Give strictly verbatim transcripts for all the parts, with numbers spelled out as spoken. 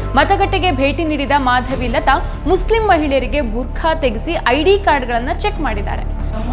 ಮತಗಟ್ಟೆಗೆ ಭೇಟಿ ನೀಡಿದ ಮಾಧವಿ ಲತಾ ಮುಸ್ಲಿಂ ಮಹಿಳೆಯರಿಗೆ ಬುರ್ಖಾ ತೆಗೆಸಿ ಐಡಿ ಕಾರ್ಡ್ಗಳನ್ನು ಚೆಕ್ ಮಾಡಿದ್ದಾರೆ.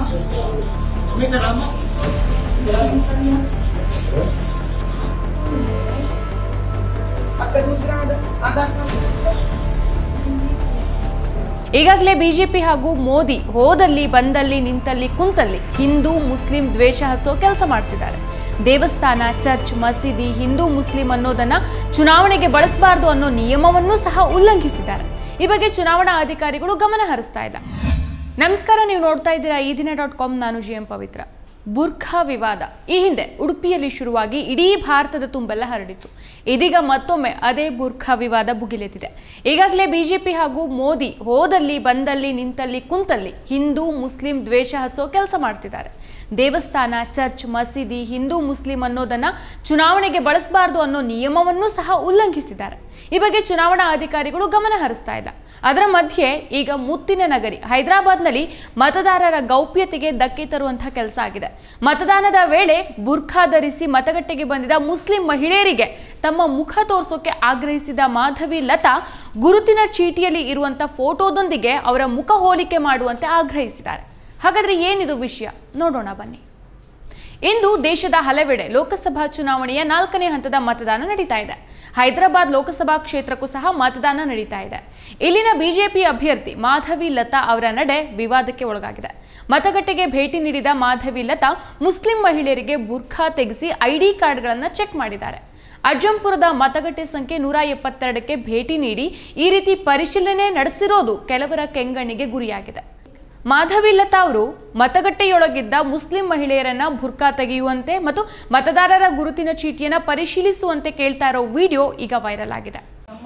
ಈಗಾಗಲೇ ಬಿಜೆಪಿ ಹಾಗೂ ಮೋದಿ ಹೋದಲ್ಲಿ ಬಂದಲ್ಲಿ ನಿಂತಲ್ಲಿ ಕುಂತಲ್ಲಿ ಹಿಂದೂ ಮುಸ್ಲಿಂ ದ್ವೇಷ ಹಚ್ಚೋ ಕೆಲಸ ಮಾಡ್ತಿದ್ದಾರೆ. ದೇವಸ್ಥಾನ, ಚರ್ಚ್, ಮಸೀದಿ ಹಿಂದೂ ಮುಸ್ಲಿಂ ಅನ್ನೋದನ್ನ ಚುನಾವಣೆಗೆ ಬಳಸಬಾರದು ಅನ್ನೋ ನಿಯಮವನ್ನು ಸಹ ಉಲ್ಲಂಘಿಸಿದ್ದಾರೆ. ಈ ಬಗ್ಗೆ ಚುನಾವಣಾ ಅಧಿಕಾರಿಗಳು ಗಮನ ಹರಿಸ್ತಾ ಇಲ್ಲ. ನಮಸ್ಕಾರ, ನೀವು ನೋಡ್ತಾ ಇದ್ದೀರಾ ಈ ದಿನ ಡಾಟ್ ಕಾಮ್. ನಾನು ಜಿ ಎಂ ಪವಿತ್ರ. ಬುರ್ಖಾ ವಿವಾದ ಈ ಹಿಂದೆ ಉಡುಪಿಯಲ್ಲಿ ಶುರುವಾಗಿ ಇಡೀ ಭಾರತದ ತುಂಬೆಲ್ಲ ಹರಡಿತು. ಇದೀಗ ಮತ್ತೊಮ್ಮೆ ಅದೇ ಬುರ್ಖಾ ವಿವಾದ ಭುಗಿಲೆತ್ತಿದೆ. ಈಗಾಗಲೇ ಬಿಜೆಪಿ ಹಾಗೂ ಮೋದಿ ಹೋದಲ್ಲಿ ಬಂದಲ್ಲಿ ನಿಂತಲ್ಲಿ ಕುಂತಲ್ಲಿ ಹಿಂದೂ ಮುಸ್ಲಿಂ ದ್ವೇಷ ಹಚ್ಚೋ ಕೆಲಸ ಮಾಡ್ತಿದ್ದಾರೆ. ದೇವಸ್ಥಾನ, ಚರ್ಚ್, ಮಸೀದಿ ಹಿಂದೂ ಮುಸ್ಲಿಂ ಅನ್ನೋದನ್ನ ಚುನಾವಣೆಗೆ ಬಳಸಬಾರದು ಅನ್ನೋ ನಿಯಮವನ್ನು ಸಹ ಉಲ್ಲಂಘಿಸಿದ್ದಾರೆ. ಈ ಬಗ್ಗೆ ಚುನಾವಣಾ ಅಧಿಕಾರಿಗಳು ಗಮನ ಹರಿಸ್ತಾ ಇಲ್ಲ. ಅದರ ಮಧ್ಯೆ ಈಗ ಮುತ್ತಿನ ನಗರಿ ಹೈದರಾಬಾದ್ನಲ್ಲಿ ಮತದಾರರ ಗೌಪ್ಯತೆಗೆ ಧಕ್ಕೆ ತರುವಂತಹ ಕೆಲಸ ಆಗಿದೆ. ಮತದಾನದ ವೇಳೆ ಬುರ್ಖಾ ಧರಿಸಿ ಮತಗಟ್ಟೆಗೆ ಬಂದಿದ್ದ ಮುಸ್ಲಿಂ ಮಹಿಳೆಯರಿಗೆ ತಮ್ಮ ಮುಖ ತೋರಿಸೋಕೆ ಆಗ್ರಹಿಸಿದ ಮಾಧವಿ ಲತಾ ಗುರುತಿನ ಚೀಟಿಯಲ್ಲಿ ಇರುವಂತಹ ಫೋಟೋದೊಂದಿಗೆ ಅವರ ಮುಖ ಹೋಲಿಕೆ ಮಾಡುವಂತೆ ಆಗ್ರಹಿಸಿದ್ದಾರೆ. ಹಾಗಾದ್ರೆ ಏನಿದು ವಿಷಯ ನೋಡೋಣ ಬನ್ನಿ. ಇಂದು ದೇಶದ ಹಲವೆಡೆ ಲೋಕಸಭಾ ಚುನಾವಣೆಯ ನಾಲ್ಕನೇ ಹಂತದ ಮತದಾನ ನಡೀತಾ ಇದೆ. ಹೈದರಾಬಾದ್ ಲೋಕಸಭಾ ಕ್ಷೇತ್ರಕ್ಕೂ ಸಹ ಮತದಾನ ನಡೀತಾ ಇದೆ. ಇಲ್ಲಿನ ಬಿಜೆಪಿ ಅಭ್ಯರ್ಥಿ ಮಾಧವಿ ಲತಾ ಅವರ ನಡೆ ವಿವಾದಕ್ಕೆ ಒಳಗಾಗಿದೆ. ಮತಗಟ್ಟೆಗೆ ಭೇಟಿ ನೀಡಿದ ಮಾಧವಿ ಲತಾ ಮುಸ್ಲಿಂ ಮಹಿಳೆಯರಿಗೆ ಬುರ್ಖಾ ತೆಗೆಸಿ ಐಡಿ ಕಾರ್ಡ್ಗಳನ್ನು ಚೆಕ್ ಮಾಡಿದ್ದಾರೆ. ಅಜ್ಜಂಪುರದ ಮತಗಟ್ಟೆ ಸಂಖ್ಯೆ ನೂರ ಎಪ್ಪತ್ತೆರಡಕ್ಕೆ ಭೇಟಿ ನೀಡಿ ಈ ರೀತಿ ಪರಿಶೀಲನೆ ನಡೆಸಿರೋದು ಕೆಲವರ ಕೆಂಗಣ್ಣಿಗೆ ಗುರಿಯಾಗಿದೆ. ಮಾಧವಿ ಲತಾ ಅವರು ಮತಗಟ್ಟೆಯೊಳಗಿದ್ದ ಮುಸ್ಲಿಂ ಮಹಿಳೆಯರನ್ನ ಬುರ್ಖಾ ತೆಗೆಯುವಂತೆ ಮತ್ತು ಮತದಾರರ ಗುರುತಿನ ಚೀಟಿಯನ್ನ ಪರಿಶೀಲಿಸುವಂತೆ ಕೇಳ್ತಾ ಇರೋ ವಿಡಿಯೋ ಈಗ ವೈರಲ್ ಆಗಿದೆ.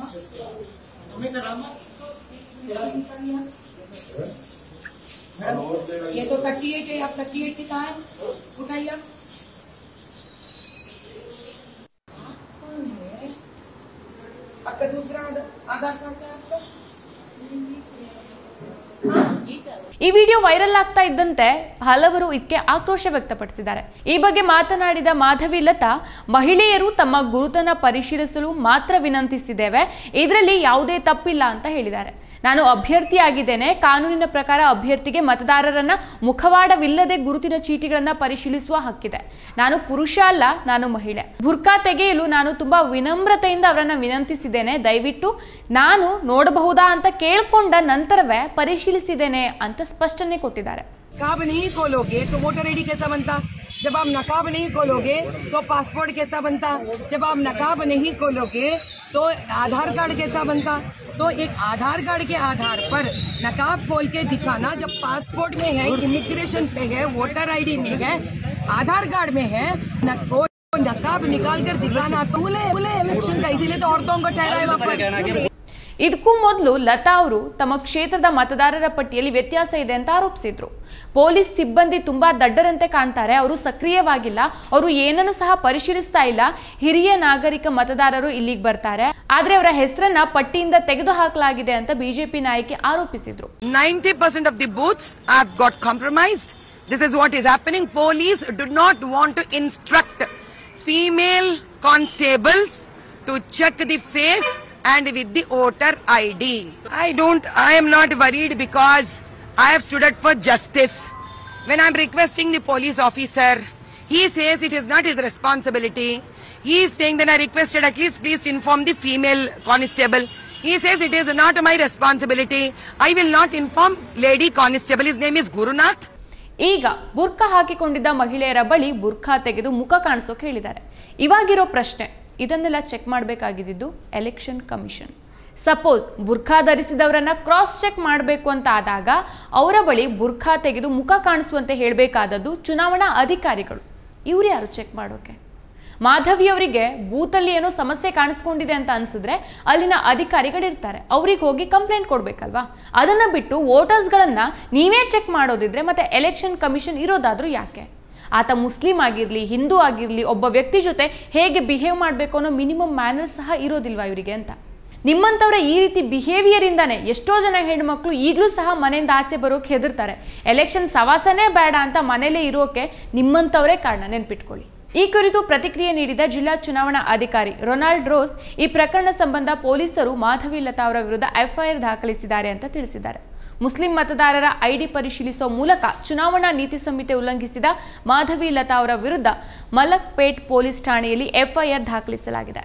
ಈ ವಿಡಿಯೋ ವೈರಲ್ ಆಗ್ತಾ ಇದ್ದಂತೆ ಹಲವರು ಇದಕ್ಕೆ ಆಕ್ರೋಶ ವ್ಯಕ್ತಪಡಿಸಿದ್ದಾರೆ. ಈ ಬಗ್ಗೆ ಮಾತನಾಡಿದ ಮಾಧವಿ ಲತಾ, ಮಹಿಳೆಯರು ತಮ್ಮ ಗುರುತನ್ನ ಪರಿಶೀಲಿಸಲು ಮಾತ್ರ ವಿನಂತಿಸಿದ್ದೇವೆ, ಇದರಲ್ಲಿ ಯಾವುದೇ ತಪ್ಪಿಲ್ಲ ಅಂತ ಹೇಳಿದ್ದಾರೆ. ನಾನು ಅಭ್ಯರ್ಥಿಯಾಗಿದ್ದೇನೆ. ಕಾನೂನಿನ ಪ್ರಕಾರ ಅಭ್ಯರ್ಥಿಗೆ ಮತದಾರರನ್ನ ಮುಖವಾಡವಿಲ್ಲದೆ ಗುರುತಿನ ಚೀಟಿಗಳನ್ನ ಪರಿಶೀಲಿಸುವ ಹಕ್ಕಿದೆ. ನಾನು ಪುರುಷ ಅಲ್ಲ, ನಾನು ಮಹಿಳೆ. ಬುರ್ಖಾ ತೆಗೆಯಲು ನಾನು ತುಂಬಾ ವಿನಮ್ರತೆಯಿಂದ ಅವರನ್ನ ವಿನಂತಿಸಿದ್ದೇನೆ. ದಯವಿಟ್ಟು ನಾನು ನೋಡಬಹುದಾ ಅಂತ ಕೇಳ್ಕೊಂಡ ನಂತರವೇ ಪರಿಶೀಲಿಸಿದ್ದೇನೆ ಅಂತ ಸ್ಪಷ್ಟನೆ ಕೊಟ್ಟಿದ್ದಾರೆ. नकाब नहीं खोलोगे तो वोटर आईडी कैसा बनता? जब आप नकाब नहीं खोलोगे तो पासपोर्ट कैसा बनता? जब आप नकाब नहीं खोलोगे तो आधार कार्ड कैसा बनता? तो एक आधार कार्ड के आधार पर नकाब खोल के दिखाना, जब पासपोर्ट में है, इमिग्रेशन पे है, वोटर आईडी में है, आधार कार्ड में है, नकाब निकाल कर दिखाना तो बोले इलेक्शन का, इसीलिए तो औरतों को ठहराए वापस. ಇದಕ್ಕೂ ಮೊದಲು ಲತಾ ಅವರು ತಮ್ಮ ಕ್ಷೇತ್ರದ ಮತದಾರರ ಪಟ್ಟಿಯಲ್ಲಿ ವ್ಯತ್ಯಾಸ ಇದೆ ಅಂತ ಆರೋಪಿಸಿದ್ರು. ಪೊಲೀಸ್ ಸಿಬ್ಬಂದಿ ತುಂಬಾ ದಡ್ಡರಂತೆ ಕಾಣ್ತಾರೆ, ಅವರು ಸಕ್ರಿಯವಾಗಿಲ್ಲ, ಅವರು ಏನನ್ನು ಸಹ ಪರಿಶೀಲಿಸ್ತಾ ಇಲ್ಲ, ಹಿರಿಯ ನಾಗರಿಕ ಮತದಾರರು ಇಲ್ಲಿಗೆ ಬರ್ತಾರೆ, ಆದ್ರೆ ಅವರ ಹೆಸರನ್ನ ಪಟ್ಟಿಯಿಂದ ತೆಗೆದು ಹಾಕಲಾಗಿದೆ ಅಂತ ಬಿಜೆಪಿ ನಾಯಕಿ ಆರೋಪಿಸಿದ್ರು. ninety percent of the booths have got compromised. This is what is happening. Police do not want to instruct female constables to check the face and with the voter I D. I don't, I am not worried because I have stood up for justice. When I am requesting the police officer, he says it is not his responsibility. He is saying that I requested at least please inform the female constable. He says it is not my responsibility. I will not inform lady constable. His name is Gurunath. ಈಗ ಬುರ್ಖಾ ಹಾಕಿಕೊಂಡಿದ್ದ ಮಹಿಳೆಯರ ಬಳಿ ಬುರ್ಖಾ ತೆಗೆದು ಮುಖ ಕಾಣಿಸೋಕೆ ಹೇಳಿದ್ದಾರೆ. ಇವಾಗಿರೋ ಪ್ರಶ್ನೆ, ಇದನ್ನೆಲ್ಲ check ಮಾಡಬೇಕಾಗಿದ್ದು ಎಲೆಕ್ಷನ್ ಕಮಿಷನ್. ಸಪೋಸ್ ಬುರ್ಖಾ ಧರಿಸಿದವರನ್ನ ಕ್ರಾಸ್ ಚೆಕ್ ಮಾಡಬೇಕು ಅಂತ ಆದಾಗ ಅವರ ಬಳಿ ಬುರ್ಖಾ ತೆಗೆದು ಮುಖ ಕಾಣಿಸುವಂತೆ ಹೇಳಬೇಕಾದದ್ದು ಚುನಾವಣಾ ಅಧಿಕಾರಿಗಳು. ಇವ್ರು ಯಾರು ಚೆಕ್ ಮಾಡೋಕೆ? ಮಾಧವಿ ಅವರಿಗೆ ಬೂತಲ್ಲಿ ಏನೋ ಸಮಸ್ಯೆ ಕಾಣಿಸ್ಕೊಂಡಿದೆ ಅಂತ ಅನ್ಸಿದ್ರೆ ಅಲ್ಲಿನ ಅಧಿಕಾರಿಗಳಿರ್ತಾರೆ, ಅವ್ರಿಗೆ ಹೋಗಿ ಕಂಪ್ಲೇಂಟ್ ಕೊಡ್ಬೇಕಲ್ವಾ? ಅದನ್ನ ಬಿಟ್ಟು ವೋಟರ್ಸ್ಗಳನ್ನ ನೀವೇ ಚೆಕ್ ಮಾಡೋದಿದ್ರೆ ಮತ್ತೆ ಎಲೆಕ್ಷನ್ ಕಮಿಷನ್ ಇರೋದಾದ್ರೂ ಯಾಕೆ? ಆತ ಮುಸ್ಲಿಂ ಆಗಿರಲಿ, ಹಿಂದೂ ಆಗಿರಲಿ, ಒಬ್ಬ ವ್ಯಕ್ತಿ ಜೊತೆ ಹೇಗೆ ಬಿಹೇವ್ ಮಾಡಬೇಕು ಅನ್ನೋ ಮಿನಿಮಮ್ ಮ್ಯಾನರ್ಸ್ ಸಹ ಇರೋದಿಲ್ವಾ ಇವರಿಗೆ ಅಂತ? ನಿಮ್ಮಂಥವರ ಈ ರೀತಿ ಬಿಹೇವಿಯರ್ ಇಂದಾನೆ ಎಷ್ಟೋ ಜನ ಹೆಣ್ಮಕ್ಳು ಈಗಲೂ ಸಹ ಮನೆಯಿಂದ ಆಚೆ ಬರೋಕೆ ಹೆದರ್ತಾರೆ. ಎಲೆಕ್ಷನ್ ಸವಾಸನೇ ಬೇಡ ಅಂತ ಮನೇಲೇ ಇರೋಕೆ ನಿಮ್ಮಂಥವರೇ ಕಾರಣ, ನೆನ್ಪಿಟ್ಕೊಳ್ಳಿ. ಈ ಕುರಿತು ಪ್ರತಿಕ್ರಿಯೆ ನೀಡಿದ ಜಿಲ್ಲಾ ಚುನಾವಣಾ ಅಧಿಕಾರಿ ರೊನಾಲ್ಡ್ ರೋಸ್ ಈ ಪ್ರಕರಣ ಸಂಬಂಧ ಪೊಲೀಸರು ಮಾಧವಿ ಲತಾ ಅವರ ವಿರುದ್ಧ ಎಫ್ಐಆರ್ ದಾಖಲಿಸಿದ್ದಾರೆ ಅಂತ ತಿಳಿಸಿದ್ದಾರೆ. ಮುಸ್ಲಿಂ ಮತದಾರರ ಐಡಿ ಪರಿಶೀಲಿಸುವ ಮೂಲಕ ಚುನಾವಣಾ ನೀತಿ ಸಂಹಿತೆ ಉಲ್ಲಂಘಿಸಿದ ಮಾಧವಿ ಲತಾ ಅವರ ವಿರುದ್ಧ ಮಲಕ್ಪೇಟ್ ಪೊಲೀಸ್ ಠಾಣೆಯಲ್ಲಿ ಎಫ್ಐಆರ್ ದಾಖಲಿಸಲಾಗಿದೆ.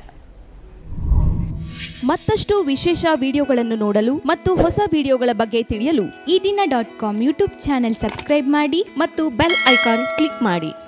ಮತ್ತಷ್ಟು ವಿಶೇಷ ವಿಡಿಯೋಗಳನ್ನು ನೋಡಲು ಮತ್ತು ಹೊಸ ವಿಡಿಯೋಗಳ ಬಗ್ಗೆ ತಿಳಿಯಲು Eedina dot com YouTube channel subscribe ಮಾಡಿ ಮತ್ತು ಬೆಲ್ ಐಕಾನ್ ಕ್ಲಿಕ್ ಮಾಡಿ.